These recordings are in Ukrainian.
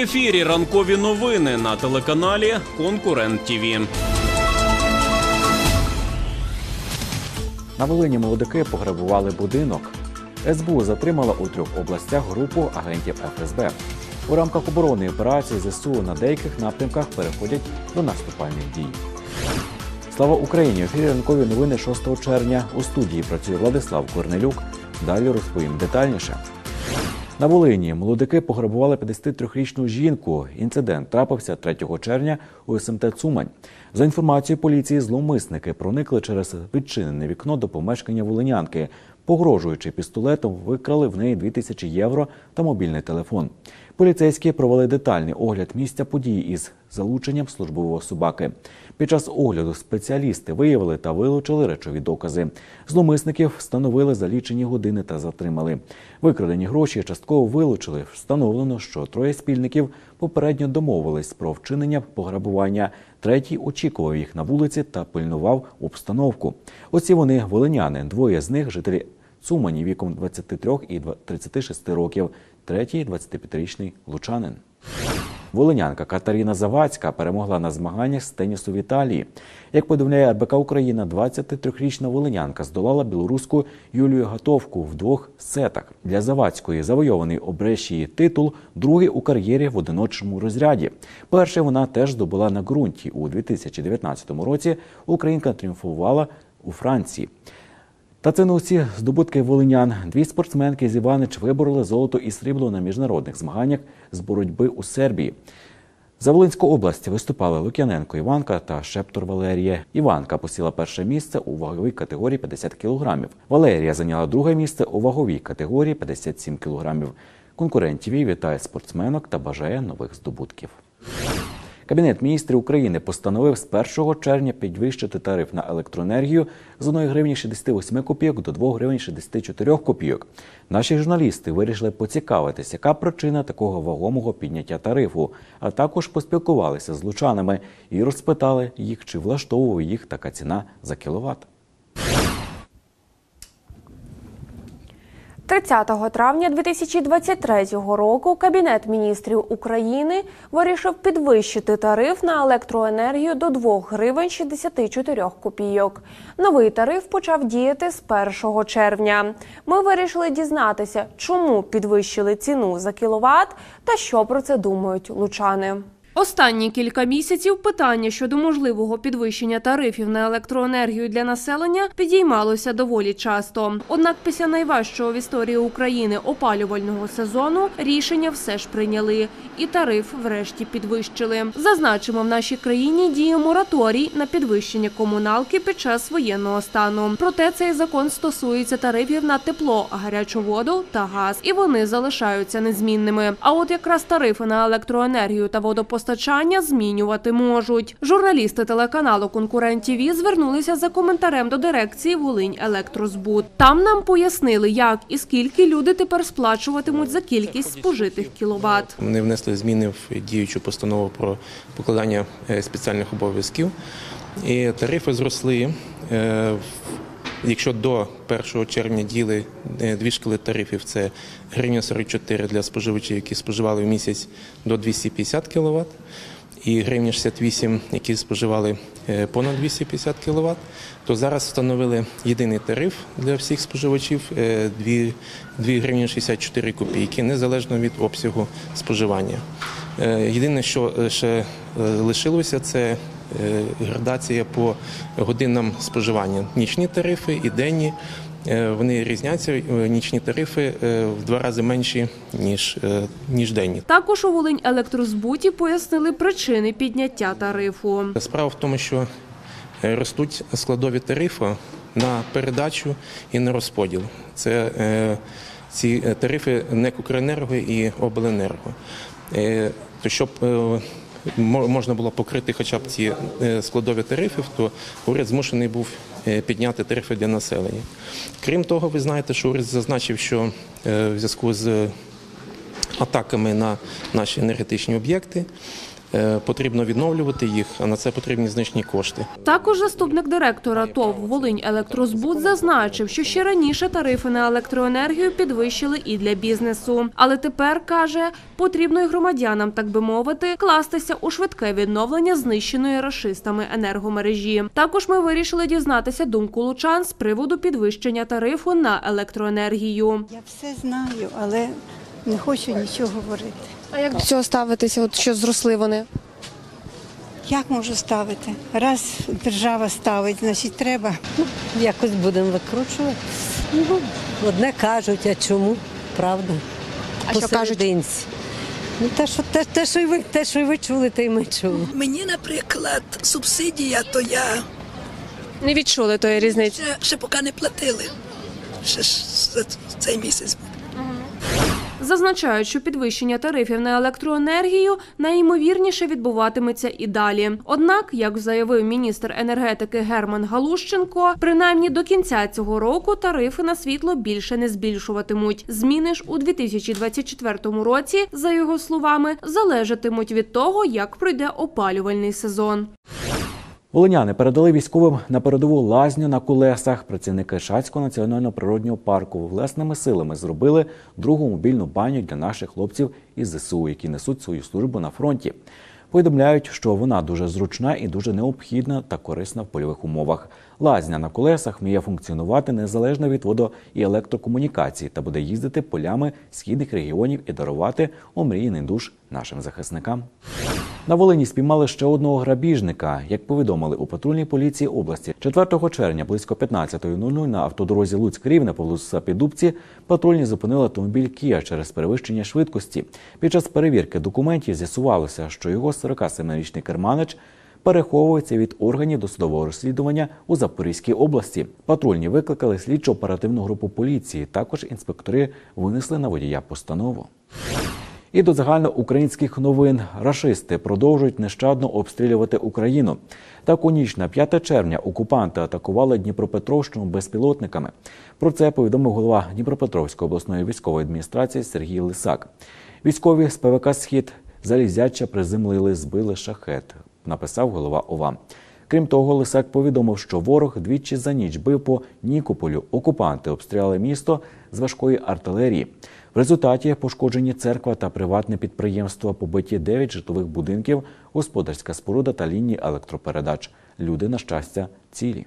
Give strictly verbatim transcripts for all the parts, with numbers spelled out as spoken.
ефірі ранкові новини на телеканалі «Конкурент ТІВІ». На Волині молодики пограбували будинок. ес бе у затримала у трьох областях групу агентів еф ес бе. У рамках оборонної операції зе се у на деяких напрямках переходять до наступальних дій. Слава Україні! В ефірі ранкові новини шостого червня. У студії працює Владислав Корнелюк. Далі розповім детальніше. На Волині молодики пограбували п'ятдесятитрирічну жінку. Інцидент трапився третього червня у ес ем те «Цумань». За інформацією поліції, зловмисники проникли через відчинене вікно до помешкання волинянки. Погрожуючи пістолетом, викрали в неї дві тисячі євро та мобільний телефон. Поліцейські провели детальний огляд місця події із залученням службового собаки. Під час огляду спеціалісти виявили та вилучили речові докази. Зловмисників встановили за лічені години та затримали. Викрадені гроші частково вилучили. Встановлено, що троє спільників попередньо домовились про вчинення пограбування. Третій очікував їх на вулиці та пильнував обстановку. Оці вони волиняни. Двоє з них – жителі Цумані віком двадцяти трьох і тридцяти шести років. Третій – двадцятип'ятирічний лучанин. Волинянка Катерина Завадська перемогла на змаганнях з тенісу в Італії. Як повідомляє ар бе ка Україна, двадцятитрирічна волинянка здолала білоруську Юлію Гатовку в двох сетах. Для Завадської завойований у Брешії титул – другий у кар'єрі в одиночному розряді. Перший вона теж здобула на ґрунті. У дві тисячі дев'ятнадцятому році українка тріумфувала у Франції. Та це не усі здобутки волинян. Дві спортсменки з Іванич вибороли золото і срібло на міжнародних змаганнях з боротьби у Сербії. За Волинську область виступали Лук'яненко Іванка та Шептор Валерія. Іванка посіла перше місце у ваговій категорії п'ятдесят кілограмів. Валерія зайняла друге місце у ваговій категорії п'ятдесят сім кілограмів. «Конкурент ТІВІ» вітає спортсменок та бажає нових здобутків. Кабінет міністрів України постановив з першого червня підвищити тариф на електроенергію з однієї гривні шістдесят вісім копійок до двох гривень шістдесят чотири копійок. Наші журналісти вирішили поцікавитися, яка причина такого вагомого підняття тарифу, а також поспілкувалися з лучанами і розпитали їх, чи влаштовує їх така ціна за кіловат. тридцятого травня дві тисячі двадцять третього року Кабінет міністрів України вирішив підвищити тариф на електроенергію до двох гривень шістдесят чотири копійок. Новий тариф почав діяти з першого червня. Ми вирішили дізнатися, чому підвищили ціну за кіловат та що про це думають лучани. Останні кілька місяців питання щодо можливого підвищення тарифів на електроенергію для населення підіймалося доволі часто. Однак після найважчого в історії України опалювального сезону рішення все ж прийняли. І тариф врешті підвищили. Зазначимо, в нашій країні діє мораторій на підвищення комуналки під час воєнного стану. Проте цей закон стосується тарифів на тепло, гарячу воду та газ. І вони залишаються незмінними. А от якраз тарифи на електроенергію та водопостачання Постачання змінювати можуть. Журналісти телеканалу «Конкурент ТІВІ» звернулися за коментарем до дирекції «Волинь-Електрозбут». Там нам пояснили, як і скільки люди тепер сплачуватимуть за кількість спожитих кіловат. Вони внесли зміни в діючу постанову про покладання спеціальних обов'язків. І тарифи зросли. Якщо до першого червня діяли дві шкали тарифів, це гривня сорок чотири для споживачів, які споживали в місяць до двісті п'ятдесят кіловат, і гривня шістдесят вісім, які споживали понад двісті п'ятдесят кіловат, то зараз встановили єдиний тариф для всіх споживачів – дві гривні шістдесят чотири копійки, незалежно від обсягу споживання. Єдине, що ще лишилося, це градація по годинам споживання. Нічні тарифи і денні, вони різняться, нічні тарифи в два рази менші, ніж, ніж денні. Також у Волинь-Електрозбуті пояснили причини підняття тарифу. Справа в тому, що ростуть складові тарифи на передачу і на розподіл. Це ці тарифи НЕК «Укренерго» і «Обленерго». То щоб можна було покрити хоча б ці складові тарифи, то уряд змушений був підняти тарифи для населення. Крім того, ви знаєте, що уряд зазначив, що в зв'язку з атаками на наші енергетичні об'єкти потрібно відновлювати їх, а на це потрібні значні кошти. Також заступник директора ТОВ «Волинь-Електрозбут» зазначив, що ще раніше тарифи на електроенергію підвищили і для бізнесу. Але тепер, каже, потрібно й громадянам, так би мовити, кластися у швидке відновлення знищеної рашистами енергомережі. Також ми вирішили дізнатися думку лучан з приводу підвищення тарифу на електроенергію. Я все знаю, але не хочу нічого говорити. А як до цього ставитися, от що зросли вони? Як можу ставити? Раз держава ставить, значить треба. Якось будемо викручувати. Ну, одне кажуть, а чому? Правда. А що кажуть? Посерединці. Ну, те, що, те, те, що й ви, те, що й ви чули, те й ми чули. Мені, наприклад, субсидія, то я Не відчули тої різниці? ще, ще поки не платили. Ще ж за цей місяць буде. Зазначають, що підвищення тарифів на електроенергію найімовірніше відбуватиметься і далі. Однак, як заявив міністр енергетики Герман Галущенко, принаймні до кінця цього року тарифи на світло більше не збільшуватимуть. Зміни ж у дві тисячі двадцять четвертому році, за його словами, залежатимуть від того, як пройде опалювальний сезон. Волиняни передали військовим на передову лазню на колесах. Працівники Шацького національного природнього парку власними силами зробили другу мобільну баню для наших хлопців із ЗСУ, які несуть свою службу на фронті. Повідомляють, що вона дуже зручна і дуже необхідна та корисна в польових умовах. Лазня на колесах вміє функціонувати незалежно від водо- і електрокомунікацій та буде їздити полями східних регіонів і дарувати омріяний душ нашим захисникам. На Волині спіймали ще одного грабіжника. Як повідомили у патрульній поліції області, четвертого червня близько п'ятнадцятої нуль нуль на автодорозі Луцьк-Рівне по вулиці Підубці патрульні зупинили автомобіль Кія через перевищення швидкості. Під час перевірки документів з'ясувалося, що його сорокасемирічний керманич переховується від органів досудового розслідування у Запорізькій області. Патрульні викликали слідчо-оперативну групу поліції. Також інспектори винесли на водія постанову. І до загальноукраїнських новин. Рашисти продовжують нещадно обстрілювати Україну. Так, у ніч на п'яте червня окупанти атакували Дніпропетровщину безпілотниками. Про це повідомив голова Дніпропетровської обласної військової адміністрації Сергій Лисак. Військові з ПВК «Схід» залізяча приземлили, збили шахет, написав голова ОВА. Крім того, Лисак повідомив, що ворог двічі за ніч бив по Нікополю. Окупанти обстріляли місто з важкої артилерії. В результаті пошкоджені церква та приватне підприємство, побиті дев'ять житлових будинків, господарська споруда та лінії електропередач. Люди, на щастя, цілі.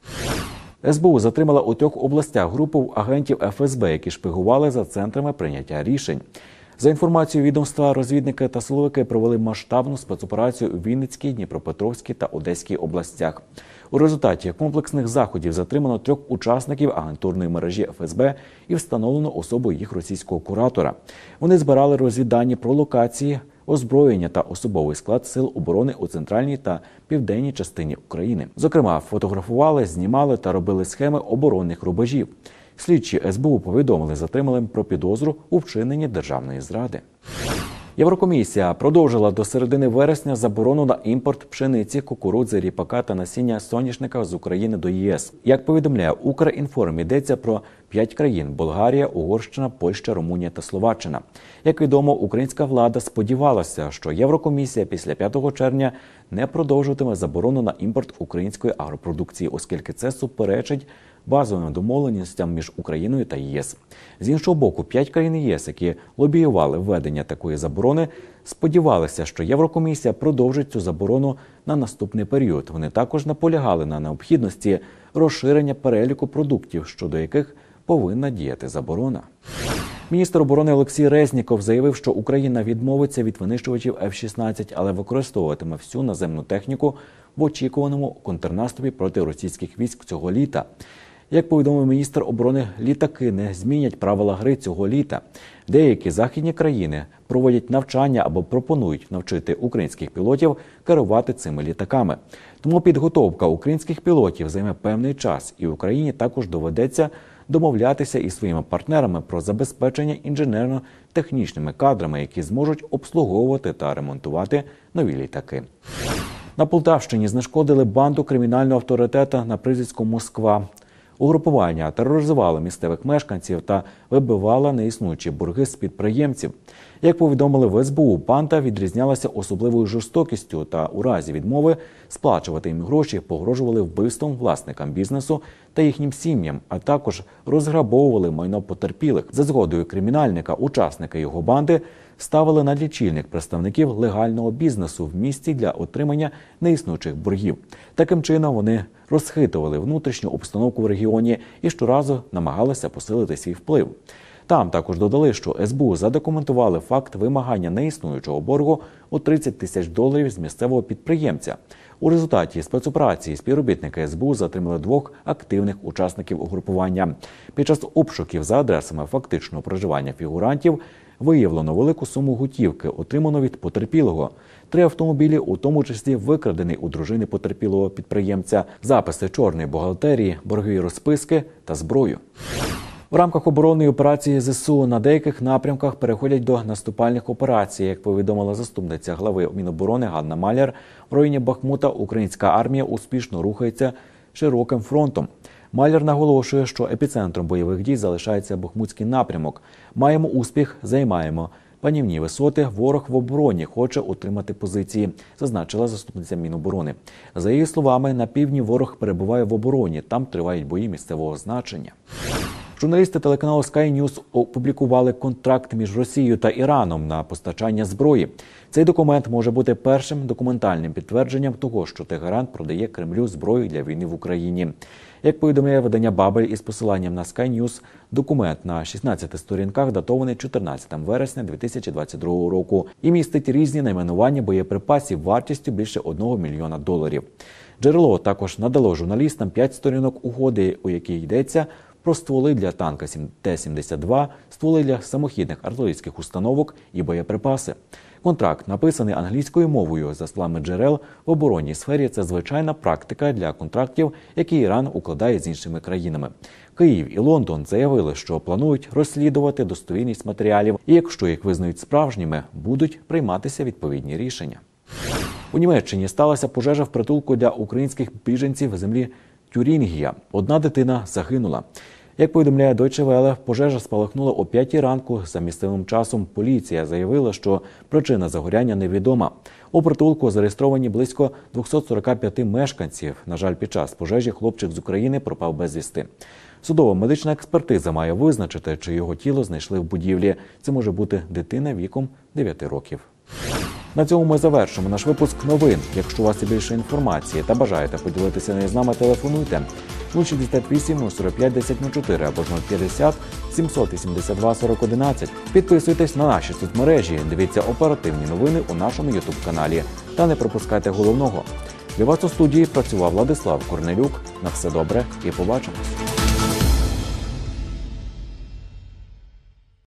ес бе у затримала у трьох областях групу агентів еф ес бе, які шпигували за центрами прийняття рішень. За інформацією відомства, розвідники та силовики провели масштабну спецоперацію у Вінницькій, Дніпропетровській та Одеській областях. У результаті комплексних заходів затримано трьох учасників агентурної мережі еф ес бе і встановлено особу їх російського куратора. Вони збирали розвіддані про локації, озброєння та особовий склад сил оборони у центральній та південній частині України. Зокрема, фотографували, знімали та робили схеми оборонних рубежів. Слідчі ес бе у повідомили затриманим про підозру у вчиненні державної зради. Єврокомісія продовжила до середини вересня заборону на імпорт пшениці, кукурудзи, ріпака та насіння соняшника з України до ЄС. Як повідомляє Укрінформ, йдеться про п'ять країн – Болгарія, Угорщина, Польща, Румунія та Словаччина. Як відомо, українська влада сподівалася, що Єврокомісія після п'ятого червня не продовжуватиме заборону на імпорт української агропродукції, оскільки це суперечить базовим домовленостям між Україною та ЄС. З іншого боку, п'ять країн ЄС, які лобіювали введення такої заборони, сподівалися, що Єврокомісія продовжить цю заборону на наступний період. Вони також наполягали на необхідності розширення переліку продуктів, щодо яких повинна діяти заборона. Міністр оборони Олексій Резніков заявив, що Україна відмовиться від винищувачів еф шістнадцять, але використовуватиме всю наземну техніку в очікуваному контрнаступі проти російських військ цього літа. Як повідомив міністр оборони, літаки не змінять правила гри цього літа. Деякі західні країни проводять навчання або пропонують навчити українських пілотів керувати цими літаками. Тому підготовка українських пілотів займе певний час, і Україні також доведеться домовлятися із своїми партнерами про забезпечення інженерно-технічними кадрами, які зможуть обслуговувати та ремонтувати нові літаки. На Полтавщині знешкодили банду кримінального авторитета на прізвисько Москва. Угрупування тероризувало місцевих мешканців та вибивало неіснуючі борги з підприємців. Як повідомили в ес бе у, банда відрізнялася особливою жорстокістю та у разі відмови сплачувати їм гроші погрожували вбивством власникам бізнесу та їхнім сім'ям, а також розграбовували майно потерпілих. За згодою кримінальника, учасники його банди ставили на лічильник представників легального бізнесу в місті для отримання неіснуючих боргів. Таким чином вони розхитували внутрішню обстановку в регіоні і щоразу намагалися посилити свій вплив. Там також додали, що ес бе у задокументували факт вимагання неіснуючого боргу у тридцять тисяч доларів з місцевого підприємця. У результаті спецоперації співробітники ес бе у затримали двох активних учасників угрупування. Під час обшуків за адресами фактичного проживання фігурантів виявлено велику суму готівки, отриману від потерпілого. Три автомобілі, у тому числі викрадений у дружини потерпілого підприємця, записи чорної бухгалтерії, боргові розписки та зброю. В рамках оборонної операції зе се у на деяких напрямках переходять до наступальних операцій. Як повідомила заступниця глави Міноборони Ганна Маляр, в районі Бахмута українська армія успішно рухається широким фронтом. Маляр наголошує, що епіцентром бойових дій залишається Бахмутський напрямок. Маємо успіх, займаємо панівні висоти, ворог в обороні, хоче утримати позиції, зазначила заступниця Міноборони. За її словами, на півдні ворог перебуває в обороні, там тривають бої місцевого значення. Журналісти телеканалу Sky News опублікували контракт між Росією та Іраном на постачання зброї. Цей документ може бути першим документальним підтвердженням того, що Тегеран продає Кремлю зброю для війни в Україні. Як повідомляє видання Бабель із посиланням на Sky News, документ на шістнадцяти сторінках датований чотирнадцятого вересня дві тисячі двадцять другого року і містить різні найменування боєприпасів вартістю більше одного мільйона доларів. Джерело також надало журналістам п'ять сторінок угоди, у якій йдеться про стволи для танка Т сімдесят два, стволи для самохідних артилерійських установок і боєприпаси. Контракт, написаний англійською мовою, за словами джерел, в оборонній сфері це звичайна практика для контрактів, які Іран укладає з іншими країнами. Київ і Лондон заявили, що планують розслідувати достовірність матеріалів і, якщо їх визнають справжніми, будуть прийматися відповідні рішення. У Німеччині сталася пожежа в притулку для українських біженців в землі Тюрінгія. Одна дитина загинула. Як повідомляє Deutsche Welle, пожежа спалахнула о п'ятій ранку за місцевим часом. Поліція заявила, що причина загоряння невідома. У притулку зареєстровані близько двохсот сорока п'яти мешканців. На жаль, під час пожежі хлопчик з України пропав безвісти. Судово-медична експертиза має визначити, чи його тіло знайшли в будівлі. Це може бути дитина віком дев'яти років. На цьому ми завершимо наш випуск новин. Якщо у вас є більше інформації та бажаєте поділитися нею з нами, телефонуйте нуль шістдесят вісім нуль сорок п'ять десять нуль чотири або нуль п'ятдесят сімсот вісімдесят два сорок одинадцять. Підписуйтесь на наші соцмережі, дивіться оперативні новини у нашому ютуб-каналі та не пропускайте головного. Для вас у студії працював Владислав Корнелюк. На все добре і побачимось.